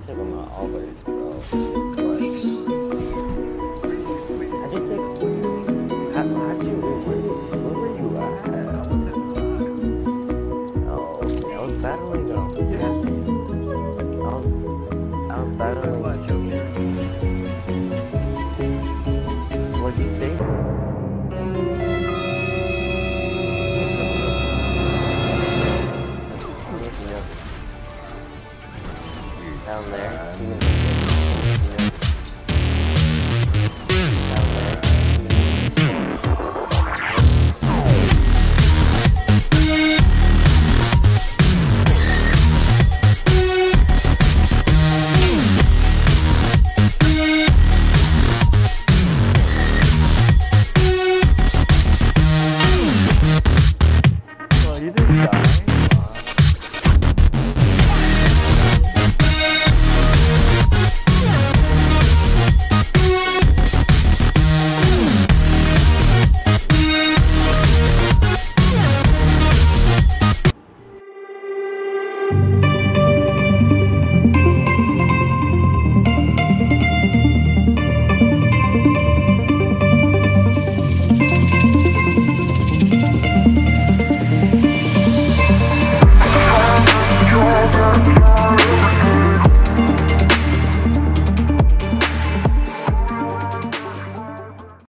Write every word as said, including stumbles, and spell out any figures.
took them out always, so, but, I did take, how, how'd you, where, where were you at? I was in, Oh, I was battling though. yes. I was, I was battling. What, Chelsea? What'd you say? Down there. Down there. Oh, you didn't die. Over.